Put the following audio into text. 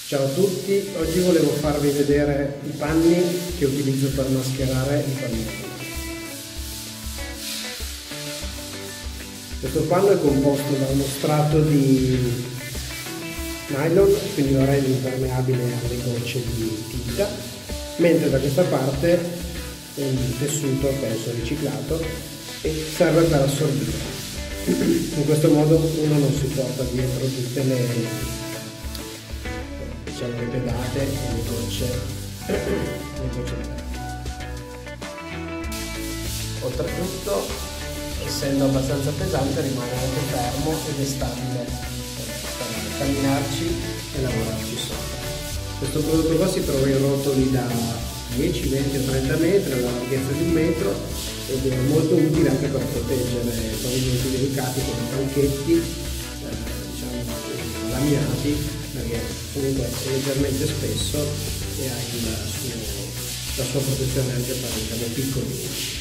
Ciao a tutti, oggi volevo farvi vedere i panni che utilizzo per mascherare i pannelli. Questo panno è composto da uno strato di nylon, quindi lo rende impermeabile alle gocce di tinta, mentre da questa parte è un tessuto penso riciclato e serve per assorbire. In questo modo uno non si porta dietro tutte le pedate e le gocce. Oltretutto, essendo abbastanza pesante, rimane anche fermo ed è stabile per camminarci e lavorarci sopra. Questo prodotto qua si trova in rotoli da 10, 20 o 30 metri, alla larghezza di 1 metro, ed è molto utile anche per proteggere pavimenti delicati come panchetti, laminati, perché comunque è leggermente spesso e ha la sua protezione anche per piccoli.